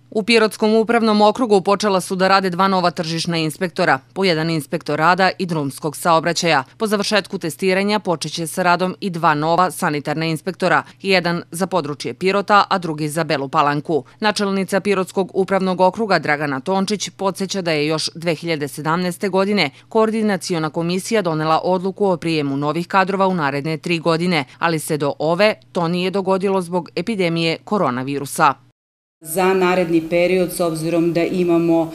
U Pirotskom upravnom okrugu počela su da rade dva nova tržišna inspektora, po jedan inspektor rada i drumskog saobraćaja. Po završetku testiranja počeće sa radom i dva nova sanitarna inspektora, jedan za područje Pirota, a drugi za Belu Palanku. Načelnica Pirotskog upravnog okruga Dragana Tončić podsjeća da je još 2017. godine Koordinaciona komisija donela odluku o prijemu novih kadrova u naredne 3 godine, ali se do ove to nije dogodilo zbog epidemije koronavirusa. Za naredni period, s obzirom da imamo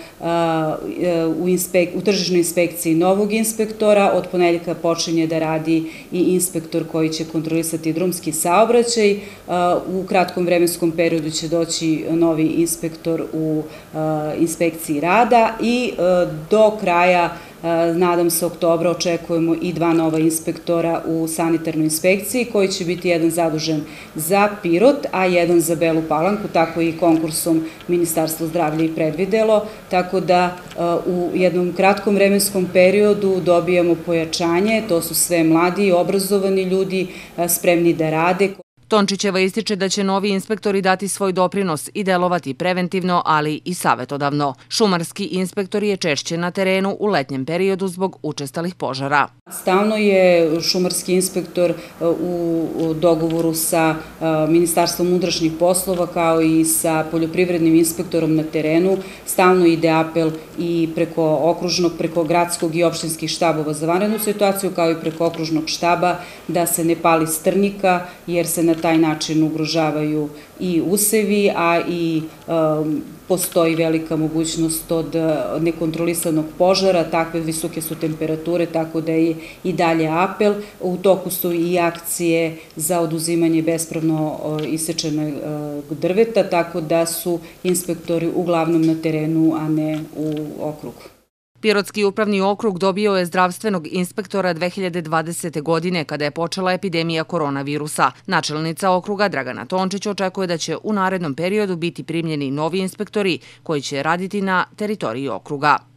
u tržišnoj inspekciji novog inspektora, od ponedeljka počinje da radi i inspektor koji će kontrolisati drumski saobraćaj. U kratkom vremenskom periodu će doći novi inspektor u inspekciji rada i do kraja, nadam se, oktobra očekujemo i dva nova inspektora u sanitarnoj inspekciji, koji će biti jedan zadužen za Pirot, a jedan za Belu Palanku, tako i konkursom Ministarstvo zdravlja i predvidelo, tako da u jednom kratkom vremenskom periodu dobijamo pojačanje, to su sve mladi i obrazovani ljudi spremni da rade. Tončićeva ističe da će novi inspektori dati svoj doprinos i delovati preventivno, ali i savetodavno. Šumarski inspektor je češće na terenu u letnjem periodu zbog učestalih požara. Stalno je šumarski inspektor u dogovoru sa Ministarstvom unutrašnjih poslova kao i sa poljoprivrednim inspektorom na terenu. Stalno ide apel i preko okružnog, preko gradskog i opštinskih štabova za vanrednu situaciju, kao i preko okružnog štaba, da se ne pali strnika, jer se na taj način ugrožavaju i usevi, a i postoji velika mogućnost od nekontrolisanog požara. Takve visoke su temperature, tako da je i dalje apel. U toku su i akcije za oduzimanje bespravno isečenog drveta, tako da su inspektori uglavnom na terenu, a ne u okrugu. Pirotski upravni okrug dobio je zdravstvenog inspektora 2020. godine kada je počela epidemija koronavirusa. Načelnica okruga Dragana Tončić očekuje da će u narednom periodu biti primljeni novi inspektori koji će raditi na teritoriji okruga.